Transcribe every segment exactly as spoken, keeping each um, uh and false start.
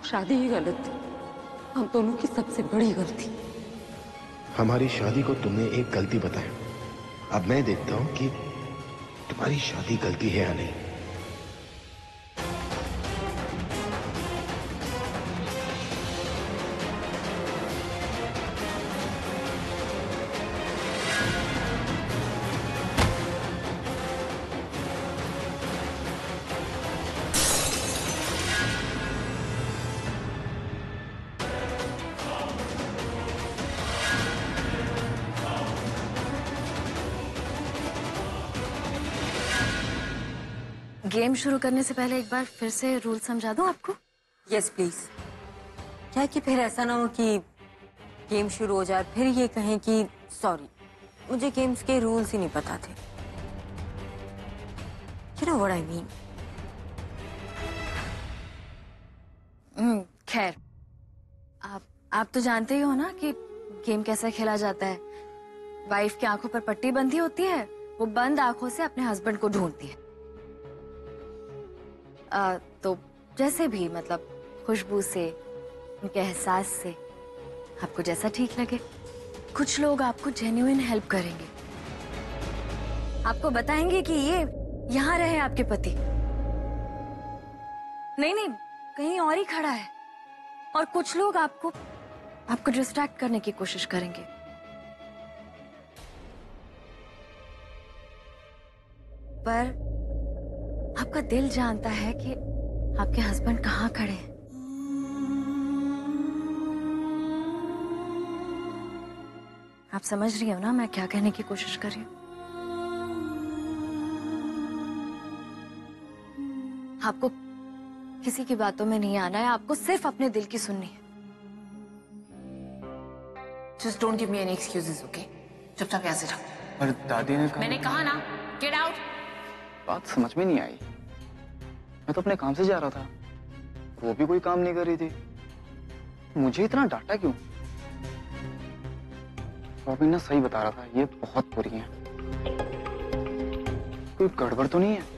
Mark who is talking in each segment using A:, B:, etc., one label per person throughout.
A: शादी ही गलत थी, हम दोनों की सबसे बड़ी गलती।
B: हमारी शादी को तुमने एक गलती बताया, अब मैं देखता हूं कि तुम्हारी शादी गलती है या नहीं।
C: गेम शुरू करने से पहले एक बार फिर से रूल समझा दूं आपको?
A: Yes please. क्या कि फिर ऐसा ना हो कि गेम शुरू हो जाए फिर ये कहें कि सॉरी मुझे गेम्स के रूल्स ही नहीं पता थे। You know what I mean?
C: हम्म, खैर आप आप तो जानते ही हो ना कि गेम कैसे खेला जाता है। वाइफ की आंखों पर पट्टी बंधी होती है, वो बंद आंखों से अपने हस्बैंड को ढूंढती है। आ, तो जैसे भी मतलब खुशबू से, उनके एहसास से, आपको जैसा ठीक लगे। कुछ लोग आपको जेन्युइन हेल्प करेंगे, आपको बताएंगे कि ये यहाँ रहे आपके पति, नहीं नहीं कहीं और ही खड़ा है। और कुछ लोग आपको आपको डिस्ट्रैक्ट करने की कोशिश करेंगे। पर आपका दिल जानता है कि आपके हस्बैंड कहाँ खड़े हैं। आप समझ रही हो ना मैं क्या कहने की कोशिश कर रही हूँ? आपको किसी की बातों में नहीं आना है, आपको सिर्फ अपने दिल की सुननी है।
D: Just don't give me any excuses, okay? चुपचाप यहाँ से जाओ।
E: पर दादी ने कहा...
D: मैंने कहा ना, get out।
E: बात समझ में नहीं आई। मैं तो अपने काम से जा रहा था, वो भी कोई काम नहीं कर रही थी, मुझे इतना डांटा क्यों? रॉबिन ना सही बता रहा था, ये बहुत बुरी है। कोई गड़बड़ तो नहीं है?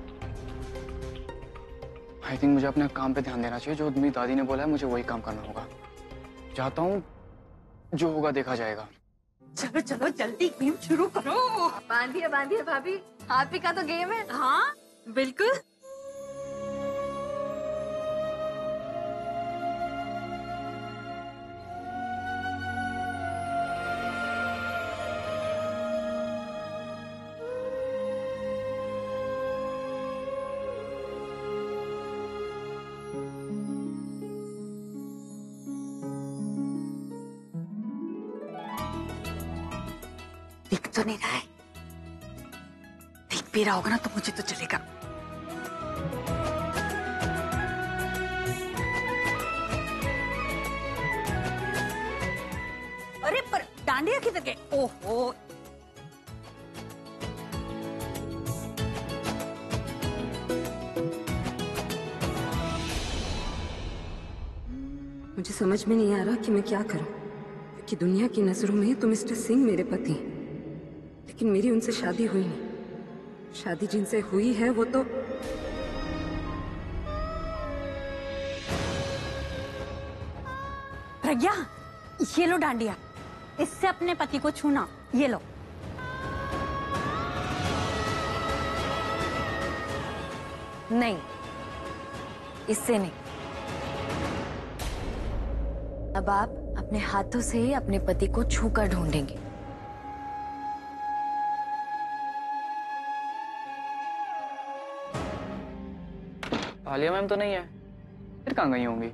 E: आई थिंक मुझे अपने काम पे ध्यान देना चाहिए। जो मेरी दादी ने बोला है मुझे वही काम करना होगा। चाहता हूँ, जो होगा देखा जाएगा।
D: चलो चलो जल्दी गेम शुरू करो।
C: बांधिए बांधिए भाभी, आप ही का तो गेम है।
D: हाँ बिल्कुल। दिख तो नहीं रहा है, दिख भी रहा होगा ना तो मुझे तो चलेगा। अरे पर डांडिया किधर गए? ओहो
A: मुझे समझ में नहीं आ रहा कि मैं क्या करूं, क्योंकि दुनिया की नजरों में तो मिस्टर सिंह मेरे पति हैं, लेकिन मेरी उनसे शादी हुई नहीं। शादी जिनसे हुई है वो तो
F: प्रज्ञा, ये लो डांडिया, इससे अपने पति को छूना। ये लो।
C: नहीं, इससे नहीं। अब आप अपने हाथों से ही अपने पति को छूकर ढूंढेंगे।
E: आलिया मैम तो नहीं है, फिर कहाँ गई होंगी?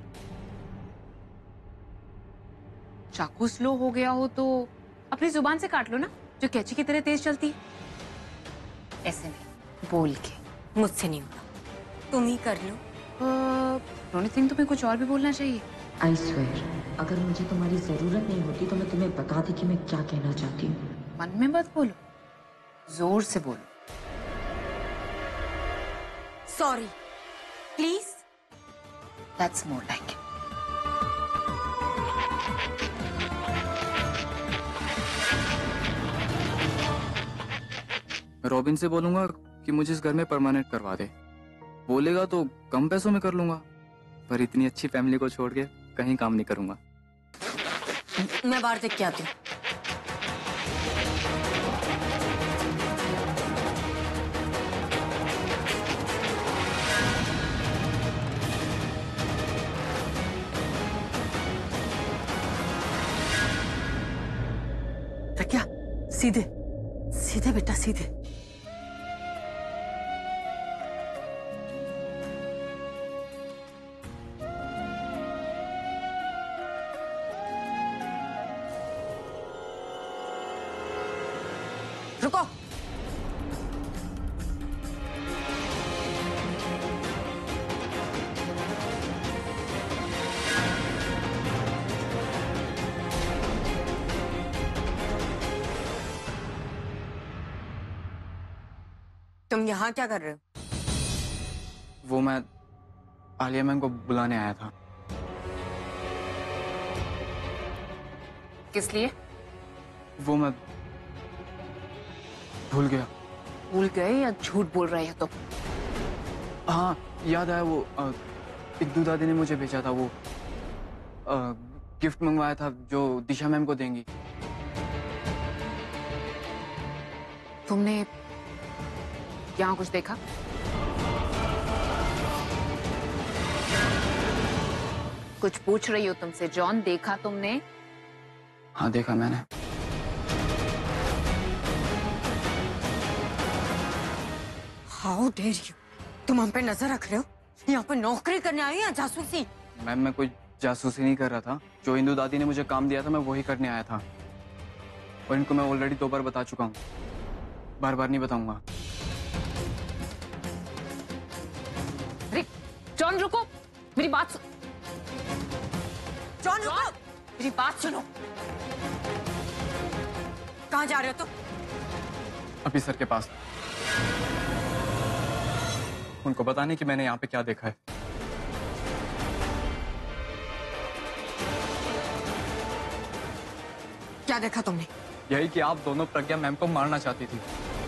D: चाकू स्लो हो गया हो तो अपनी जुबान से काट लो ना, जो कैंची की तरह तेज चलती है। ऐसे नहीं, बोल के।
A: मुझसे नहीं होगा, तुम ही कर लो।
D: डोंट थिंक तुम्हें कुछ और भी बोलना चाहिए?
G: आई स्वेयर, अगर मुझे तुम्हारी जरूरत नहीं होती तो मैं तुम्हें बता दी कि मैं क्या कहना चाहती हूँ।
D: मन में मत बोलो, जोर से बोलो।
A: Sorry please.
D: That's more like it.
E: Robin से बोलूंगा कि मुझे इस घर में परमानेंट करवा दे। बोलेगा तो कम पैसों में कर लूंगा, पर इतनी अच्छी फैमिली को छोड़ के कहीं काम नहीं करूंगा।
F: मैं बाहर देख के आती हूँ।
H: प्रज्ञा, सीधे सीधे बेटा सीधे।
F: रुको। तुम यहाँ क्या कर रहे हो?
E: वो मैं आलिया मैम को बुलाने आया था।
D: किस लिए?
E: वो मैं भूल गया।
D: भूल गए या झूठ बोल रहे हो? तो
E: हाँ याद आया, वो अ, इद्दू दादी ने मुझे भेजा था, वो अ, गिफ्ट मंगवाया था जो दिशा मैम को देंगी।
D: तुमने यहाँ कुछ देखा? कुछ पूछ रही हो तुमसे जॉन, देखा तुमने?
E: हाँ देखा मैंने।
F: How dare you! तुम हम पे नजर रख रहे हो? यहाँ पे नौकरी करने आई या जासूसी?
E: मैम मैं कोई जासूसी नहीं कर रहा था। जो इंदु दादी ने मुझे काम दिया था मैं वही करने आया था, और इनको मैं ऑलरेडी दो बार बता चुका हूँ, बार बार नहीं बताऊंगा।
D: अरे जॉन रुको, मेरी बात सुन।
F: जॉन रुको!
D: मेरी बात सुनो।
F: कहाँ जा रहे हो तुम?
E: अभी सर के पास, उनको बताने कि मैंने यहाँ पे क्या देखा है।
F: क्या देखा तुमने?
E: यही कि आप दोनों प्रज्ञा मैम को मारना चाहती थी,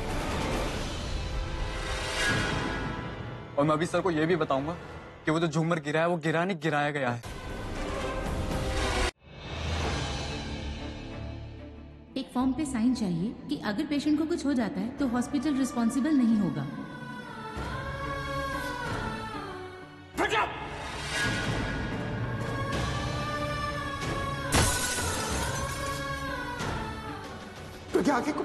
E: और मैं अभी सर को यह भी बताऊंगा कि वो जो झूमर गिरा है वो गिरा नहीं, गिराया गया है।
I: एक फॉर्म पे साइन चाहिए कि अगर पेशेंट को कुछ हो जाता है तो हॉस्पिटल रिस्पॉन्सिबल नहीं होगा।
B: तो क्या आगे को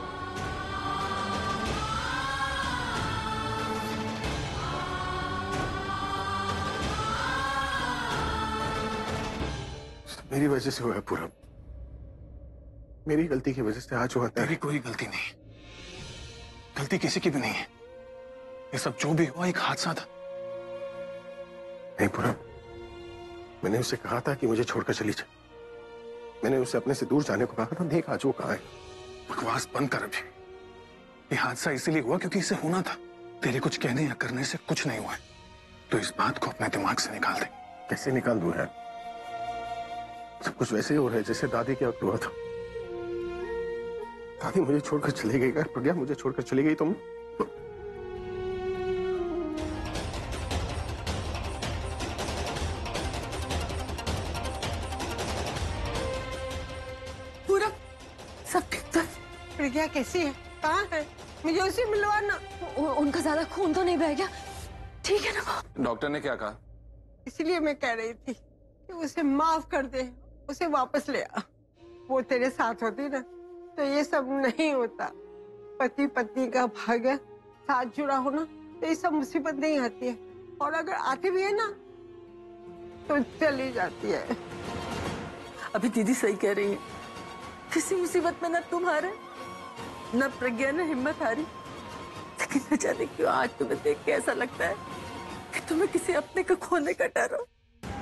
B: मेरी वजह से हुआ है पूरा, मेरी गलती की वजह से आज हुआ।
J: तेरी कोई गलती नहीं, गलती किसी की भी नहीं है। ये सब जो भी हुआ एक हादसा था।
B: नहीं पूरा, मैंने उससे कहा था कि मुझे छोड़कर चली जाए। मैंने उसे अपने से दूर जाने को कहा था। देख आज वो कहाँ है।
J: बकवास बंद कर अभी। ये हादसा इसीलिए हुआ क्योंकि इसे होना था। तेरे कुछ कहने या करने से कुछ नहीं हुआ है, तो इस बात को अपने दिमाग से निकाल दे।
B: कैसे निकाल दूं यार? सब कुछ वैसे ही हो रहा है जैसे दादी के वक्त हुआ था। दादी मुझे छोड़कर चली गई यार। प्रज्ञा मुझे छोड़कर चली गई। तुम
F: पूरा सब ठीक था? प्रज्ञा कैसी है? कहाँ है? मुझे उसे मिलवाना। उनका ज्यादा खून तो नहीं बह गया? ठीक है ना?
J: डॉक्टर ने क्या कहा?
K: इसलिए मैं कह रही थी कि उसे माफ कर दे, उसे वापस ले आ। वो तेरे साथ होती ना तो ये सब नहीं होता। पति पत्नी का भाग्य साथ जुड़ा हो ना तो ये सब मुसीबत नहीं आती है, और अगर आती भी है ना तो चली जाती है।
H: अभी दीदी सही कह रही है। किसी मुसीबत में ना तुम हारे, न प्रज्ञा ने हिम्मत हारी। लेकिन न जाने क्यों आज तुम्हें देख के ऐसा लगता है कि तुम्हें किसी अपने को खोने का डर हो।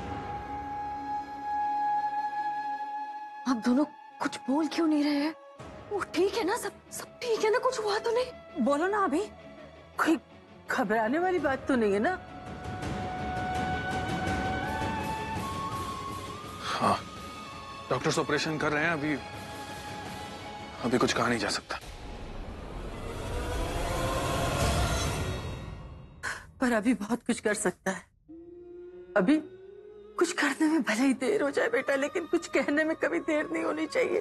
F: आप दोनों कुछ बोल क्यों नहीं रहे हैं? वो ठीक है ना? सब सब ठीक है ना? कुछ हुआ तो नहीं?
H: बोलो ना अभी। कोई घबराने वाली बात तो नहीं है ना?
J: हाँ, डॉक्टर्स ऑपरेशन कर रहे हैं। अभी अभी कुछ कहा नहीं जा सकता।
H: पर अभी बहुत कुछ कर सकता है। अभी कुछ करने में भले ही देर हो जाए बेटा, लेकिन कुछ कहने में कभी देर नहीं होनी चाहिए।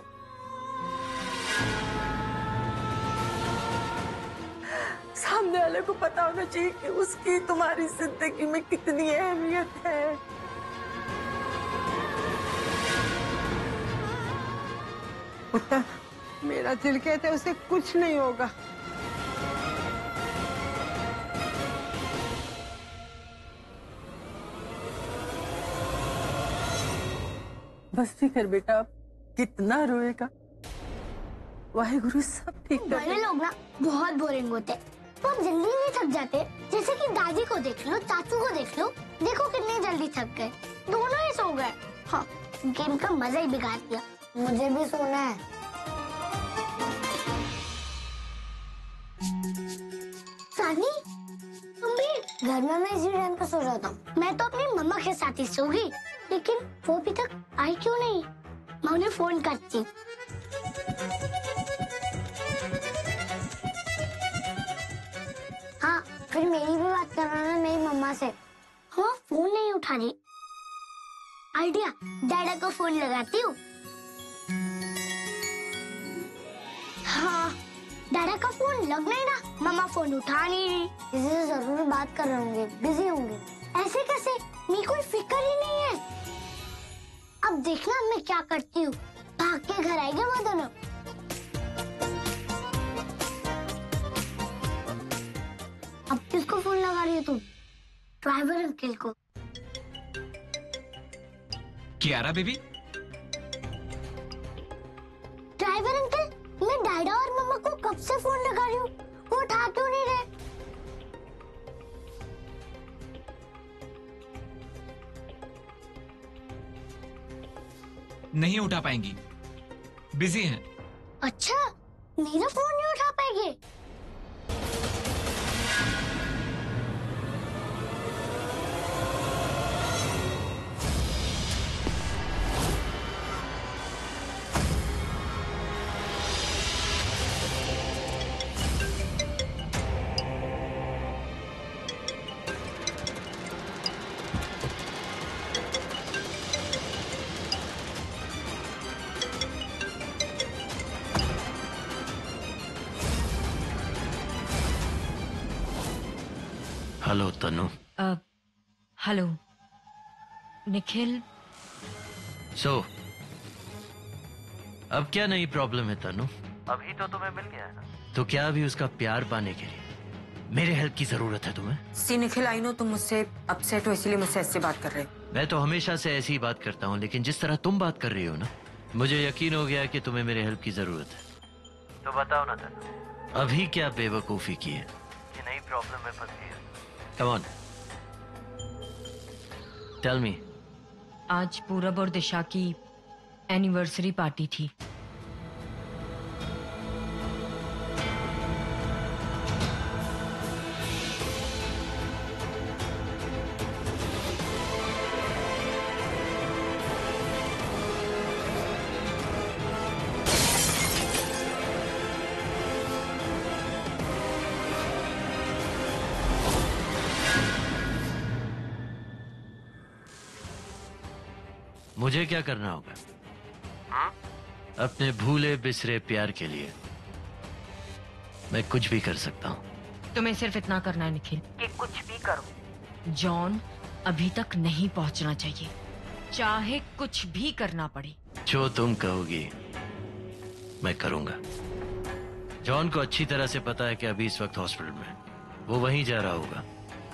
H: सामने वाले को पता होना चाहिए कि उसकी तुम्हारी जिंदगी में कितनी अहमियत है।
K: पुत्र, मेरा दिल कहता है उसे कुछ नहीं होगा।
H: बस फिकर बेटा, अब कितना रोएगा। वाहेगुरु सब ठीक कर
L: बड़े लोग ना बहुत बोरिंग होते, तो हम जल्दी नहीं थक जाते। जैसे कि दादी को देख लो, चाचू को देख लो, देखो कितने जल्दी थक गए, दोनों ही सो गए। हाँ, गेम का मजा ही बिगाड़ दिया। मुझे भी सोना है। सानी, तुम भी घर में मैं इसी टाइम पर सो जाता हूँ। मैं तो अपनी मम्मा के साथ ही सोगी, लेकिन वो अभी तक आई क्यों नहीं? मैं उन्हें फोन करती हूँ। हाँ, फिर मेरी भी बात करना ना मेरी मम्मा से। हाँ, फोन नहीं उठा रही। आइडिया, डैडा को फोन लगाती हूँ। हाँ, डैडा का फोन लग नहीं रहा, मम्मा फोन उठा नहीं रही। किसी से जरूर बात कर रहे होंगे, बिजी होंगे। ऐसे कैसे? मेरी कोई फिक्र ही नहीं है। अब देखना मैं क्या करती हूँ। भाग के घर आएंगे वो दोनों। अब किसको फोन लगा रही हो तुम? ड्राइवर अंकल को।
M: कियारा बेबी।
L: ड्राइवर अंकल, मैं डैडा और मम्मा को कब से फोन लगा रही हूँ, वो उठा क्यों नहीं रहे?
M: नहीं उठा पाएंगी, बिजी हैं।
L: अच्छा, मेरा फोन नहीं उठा पाएंगे?
N: Hello Tanu.
G: Hello Nikhil.
N: So so, अब क्या नई प्रॉब्लम है तनु? अभी तो तुम्हें मिल गया है ना, तो क्या अभी उसका प्यार पाने के लिए मेरे हेल्प की जरूरत है तुम्हें?
O: सी निखिल, आई नो तुम मुझसे अपसेट हो, इसलिए मुझसे ऐसे बात कर रहे हो।
N: मैं तो हमेशा से ऐसी ही बात करता हूँ, लेकिन जिस तरह तुम बात कर रही हो ना, मुझे यकीन हो गया कि तुम्हें मेरे हेल्प की जरूरत है। तो बताओ ना तनु, अभी क्या बेवकूफी की है कि नई प्रॉब्लम में फंस गई है? Come on. Tell me.
G: आज पूरब और दिशा की एनिवर्सरी पार्टी थी।
N: मुझे क्या करना होगा? अपने भूले बिसरे प्यार के लिए मैं कुछ भी कर सकता हूँ।
G: तुम्हें सिर्फ इतना करना है निखिल कि कुछ भी करो, जॉन अभी तक नहीं पहुंचना चाहिए, चाहे कुछ भी करना पड़े।
N: जो तुम कहोगी मैं करूंगा। जॉन को अच्छी तरह से पता है कि अभी इस वक्त हॉस्पिटल में वो वहीं जा रहा होगा।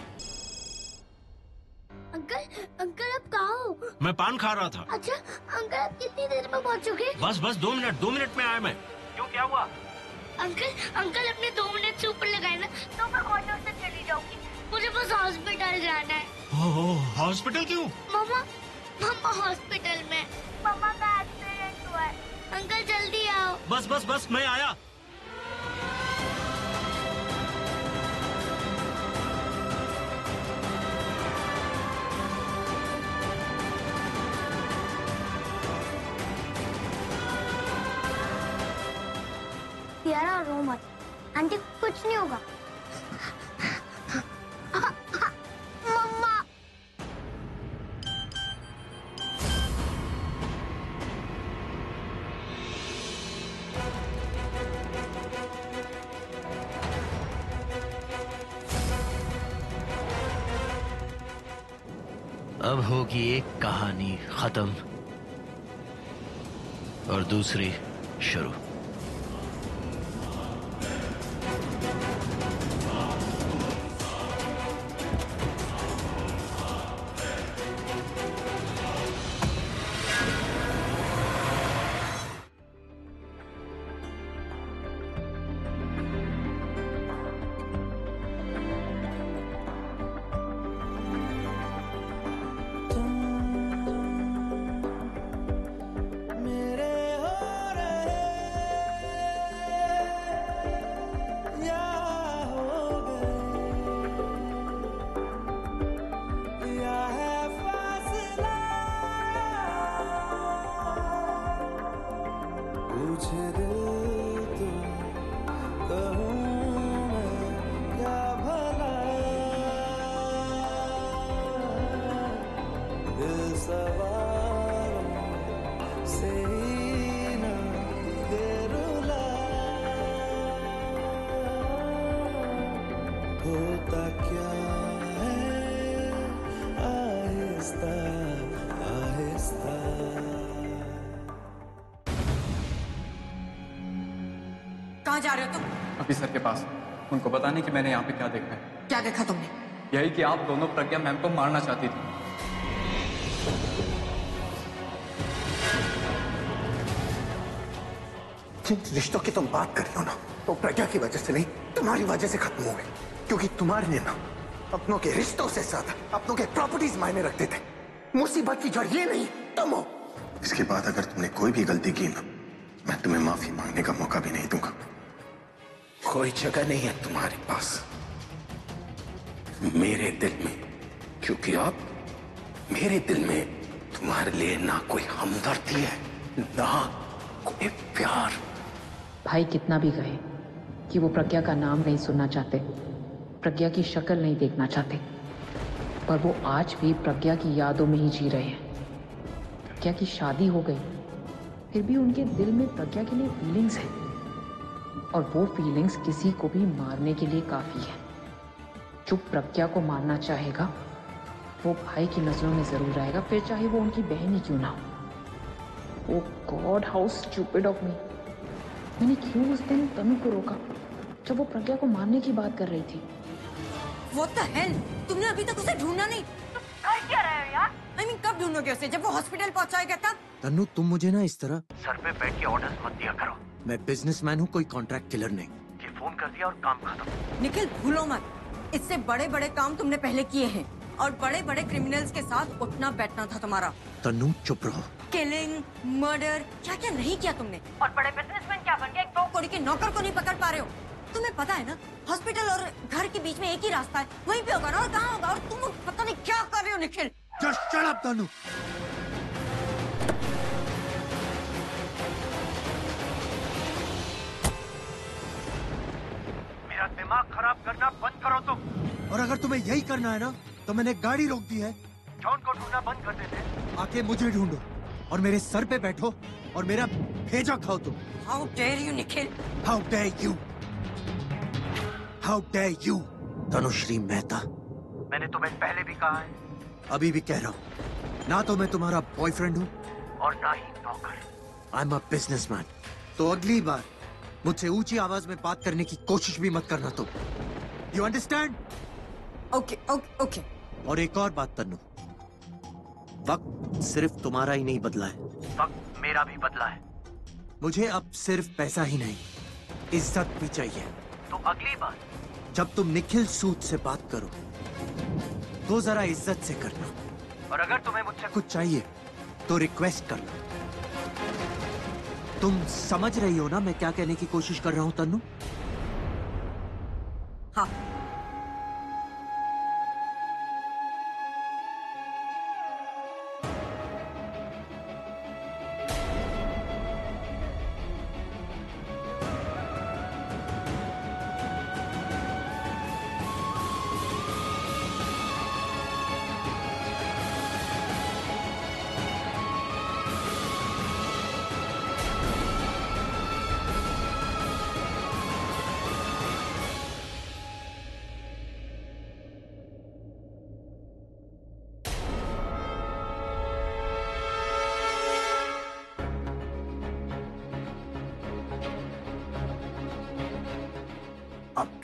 L: अंकल, अंकल आप कहाँ हो?
P: मैं पान खा रहा था।
L: अच्छा अंकल, आप कितनी देर में पहुँचोगे?
P: बस बस दो मिनट दो मिनट में आया मैं। क्यों, क्या हुआ?
L: अंकल, अंकल अपने दो मिनट से ऊपर लगाए ना तो मैं ऑटो से चली जाऊंगी। मुझे बस हॉस्पिटल जाना है।
P: ओह, हॉस्पिटल क्यों?
L: मम्मा, मम्मा हॉस्पिटल में, मम्मा का एक्सीडेंट हुआ है। अंकल जल्दी आओ।
P: बस बस बस मैं आया।
L: यारा रो मत, आंटी कुछ नहीं होगा। मम्मा,
N: अब होगी एक कहानी खत्म और दूसरी शुरू।
O: कहाँ जा रहे हो तुम?
E: ऑफिसर के पास। उनको बताने कि मैंने यहाँ पे क्या देखा है।
O: क्या देखा तुमने?
E: यही कि आप दोनों प्रज्ञा मैम को मारना चाहती थी।
B: जिन रिश्तों की तुम बात कर रही हो ना, तो प्रज्ञा की वजह से नहीं, तुम्हारी वजह से खत्म हो गए। क्योंकि तुम्हारे ना अपनों के रिश्तों से ज्यादा अपनों के प्रॉपर्टीज मायने रखते थे। मुसीबत की जड़ ये नहीं तुम हो। इसके बाद अगर तुमने कोई भी गलती की ना, मैं तुम्हें माफी मांगने का मौका भी नहीं दूंगा। कोई जगह नहीं है तुम्हारे पास मेरे दिल में, क्योंकि अब मेरे दिल में तुम्हारे लिए ना कोई हमदर्दी है ना कोई प्यार।
Q: भाई कितना भी कहे कि वो प्रज्ञा का नाम नहीं सुनना चाहते, प्रज्ञा की शक्ल नहीं देखना चाहते, पर वो आज भी प्रज्ञा की यादों में ही जी रहे हैं। प्रज्ञा की शादी हो गई, फिर भी उनके दिल में प्रज्ञा के लिए फीलिंग्स है, और वो फीलिंग्स किसी को भी मारने के लिए काफी है। जो प्रज्ञा को मारना चाहेगा वो भाई की नजरों में जरूर आएगा, फिर चाहे वो उनकी बहन ही क्यों ना हो। Oh god, how stupid of me. मैंने क्यों उस दिन तनु को रोका जब वो प्रज्ञा को मारने की बात कर रही थी।
O: What the hell? तुमने अभी तक उसे ढूंढना नहीं? तुम कर क्या रहे हो यार? I mean, कब ढूंढोगे उसे? जब वो हॉस्पिटल पहुंचाएगा तब?
R: तन्नू, तुम मुझे ना इस तरह
N: सर पे बैठ के ऑर्डर्स मत दिया करो।
R: मैं बिजनेसमैन हूँ, कोई कॉन्ट्रैक्ट किलर नहीं।
N: ये फोन कर दिया और काम खत्म।
O: निखिल, भूलो मत, इससे बड़े बड़े काम तुमने पहले किए हैं, और बड़े बड़े क्रिमिनल्स के साथ उठना बैठना था तुम्हारा।
R: तन्नू चुप रहो।
O: किलिंग, मर्डर, क्या क्या नहीं किया तुमने। और बड़े बिजनेसमैन क्या बन गए, एक दो कौड़ी के नौकर को नहीं पकड़ पा रहे हो। तुम्हें पता है ना, हॉस्पिटल और घर के बीच में एक ही रास्ता है, वहीं पे होगा ना, और कहाँ होगा, और तुम पता नहीं क्या कर रहे हो Nikhil.
R: Just shut up, Tannu.
N: मेरा दिमाग खराब करना बंद करो तुम।
R: और अगर तुम्हें यही करना है ना, तो मैंने गाड़ी रोक दी है।
N: जॉन को ढूंढना बंद कर देते।
R: आके मुझे ढूंढो और मेरे सर पे बैठो और मेरा भेजा खाओ तुम।
O: How dare you, Nikhil?
R: How dare you? How dare you? Tanushree Mehta.
N: मैंने तुम्हें पहले भी कहा है,
R: अभी भी कह रहा हूँ, ना तो मैं तुम्हारा बॉयफ्रेंड हूँ
N: और ना ही नौकर।
R: I am a businessman. तो अगली बार मुझसे ऊंची आवाज में बात करने की कोशिश भी मत करना तुम। You understand?
O: Okay okay okay.
R: और एक और बात तन्नू, वक्त सिर्फ तुम्हारा ही नहीं बदला है,
N: वक्त मेरा भी बदला है।
R: मुझे अब सिर्फ पैसा ही नहीं, इज्जत भी चाहिए।
N: तो अगली बार
R: जब तुम निखिल सूद से बात करो तो जरा इज्जत से करना,
N: और अगर तुम्हें मुझसे
R: कुछ चाहिए तो रिक्वेस्ट करना। तुम समझ रही हो ना मैं क्या कहने की कोशिश कर रहा हूँ तन्नू?
O: हाँ।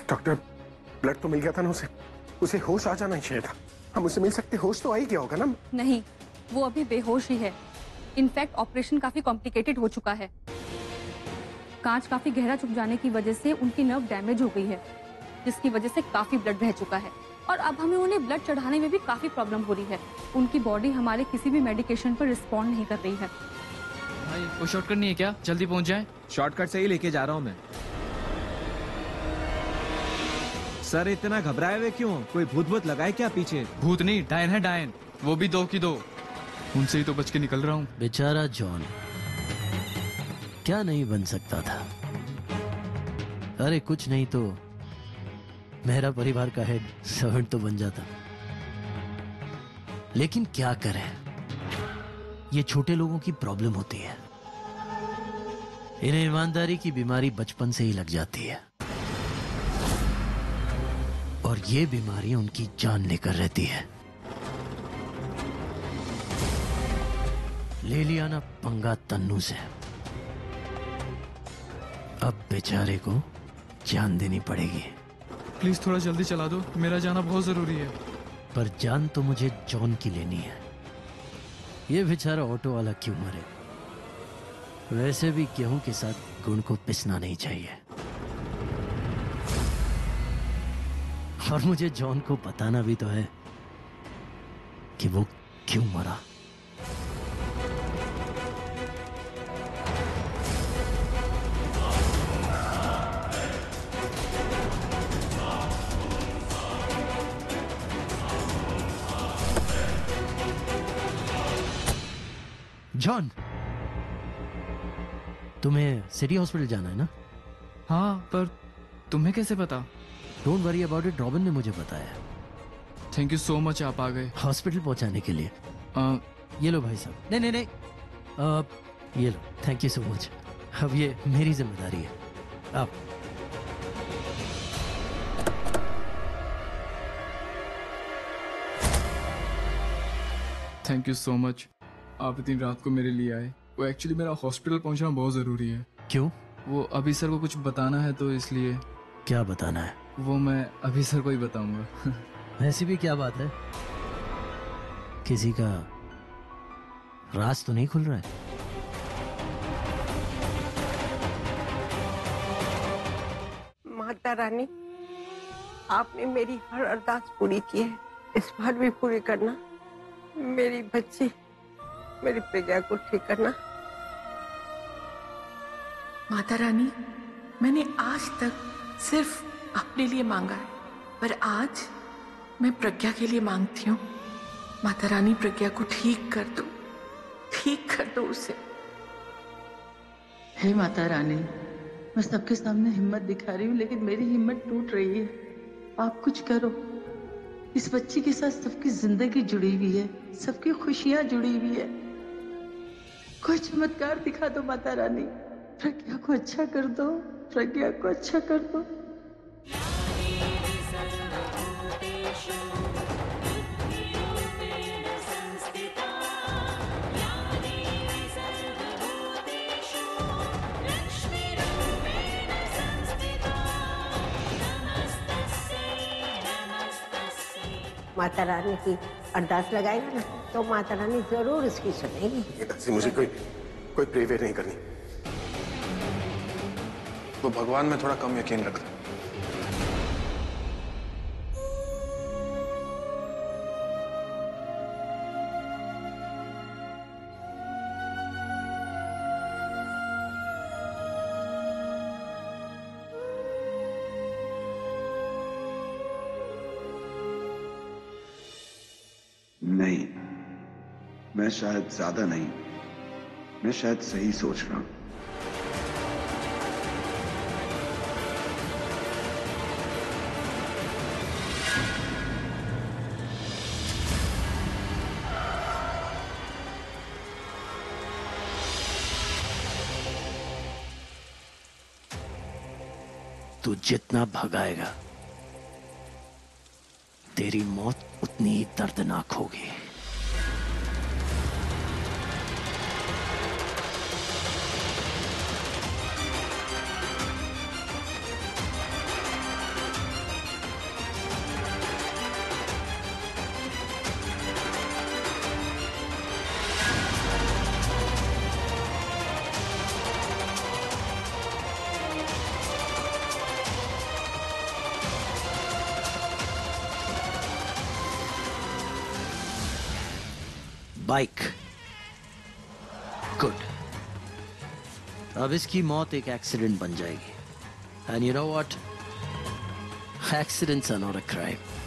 B: डॉक्टर, ब्लड तो मिल गया था ना उसे, उसे होश आ जाना ही चाहिए था। हम उसे मिल सकते, होश तो आ ही गया होगा ना।
S: नहीं, वो अभी बेहोश ही है। इनफैक्ट ऑपरेशन काफी कॉम्प्लिकेटेड हो चुका है। कांच काफी गहरा चुभ जाने की वजह से उनकी नर्व डैमेज हो गई है, जिसकी वजह से काफी ब्लड बह चुका है और अब हमें उन्हें ब्लड चढ़ाने में भी काफी प्रॉब्लम हो रही है। उनकी बॉडी हमारे किसी भी मेडिकेशन पर रिस्पॉन्ड नहीं कर रही है।
E: भाई कोई शॉर्टकट नहीं है क्या? जल्दी पहुंच जाए।
T: शॉर्टकट से ही लेके जा रहा हूँ मैं। सर इतना घबराए हुए क्यों? कोई भूत भूत लगाए क्या पीछे?
E: भूत नहीं, डायन है डायन, वो भी दो की दो। उनसे ही तो बच के निकल रहा हूँ।
N: बेचारा जॉन क्या नहीं बन सकता था। अरे कुछ नहीं तो मेरा परिवार का हेड सर्वेंट तो बन जाता, लेकिन क्या करें, ये छोटे लोगों की प्रॉब्लम होती है। इन्हें ईमानदारी की बीमारी बचपन से ही लग जाती है और ये बीमारी उनकी जान लेकर रहती है। ले लिया ना पंगा तन्नू से, अब बेचारे को जान देनी पड़ेगी।
E: प्लीज थोड़ा जल्दी चला दो, मेरा जाना बहुत जरूरी है।
N: पर जान तो मुझे जॉन की लेनी है। ये बेचारा ऑटो वाला क्यों मरे? वैसे भी गेहूं के साथ गुड़ को पिसना नहीं चाहिए। और मुझे जॉन को बताना भी तो है कि वो क्यों मरा। जॉन, तुम्हें सिटी हॉस्पिटल जाना है ना?
E: हाँ, पर तुम्हें कैसे पता?
N: Don't worry about it, Robin ने मुझे बताया।
E: थैंक यू सो मच, आप आ गए
N: हॉस्पिटल पहुंचाने के लिए।
E: आ,
N: ये लो भाई साहब। नहीं नहीं नहीं आ, ये लो, थैंक यू सो मच। अब ये मेरी जिम्मेदारी है। आप
E: थैंक यू सो मच, आप इतनी रात को मेरे लिए आए। वो एक्चुअली मेरा हॉस्पिटल पहुंचना बहुत जरूरी है।
N: क्यों?
E: वो अभी सर को कुछ बताना है तो इसलिए।
N: क्या बताना है?
E: वो मैं अभी सर को ही बताऊंगा।
N: ऐसी भी क्या बात है? किसी का राज तो नहीं खुल रहा है?
K: माता रानी, आपने मेरी हर अरदास पूरी की है, इस बार भी पूरी करना। मेरी बच्ची, मेरी प्रज्ञा को ठीक करना।
U: माता रानी, मैंने आज तक सिर्फ अपने लिए मांगा है, पर आज मैं प्रज्ञा के लिए मांगती हूँ। माता रानी, प्रज्ञा को ठीक कर दो, ठीक कर दो उसे।
H: हे माता रानी, मैं सबके सामने हिम्मत दिखा रही हूँ, लेकिन मेरी हिम्मत टूट रही है। आप कुछ करो। इस बच्ची के साथ सबकी जिंदगी जुड़ी हुई है, सबकी खुशियां जुड़ी हुई है। कोई चमत्कार दिखा दो माता रानी। प्रज्ञा को अच्छा कर दो, प्रज्ञा को अच्छा कर दो।
K: माता रानी की अरदास लगाएगा ना तो माता रानी जरूर इसकी सुनेगी।
B: गीता, मुझे कोई कोई प्रेयर नहीं करनी।
J: वो भगवान में थोड़ा कम यकीन रखता।
V: नहीं, मैं शायद ज्यादा नहीं, मैं शायद सही सोच रहा हूं।
N: तू जितना भगाएगा तेरी मौत उतनी ही दर्दनाक होगी। बाइक। गुड। अब इसकी मौत एक एक्सीडेंट बन जाएगी। And you know what? Accidents are not a crime.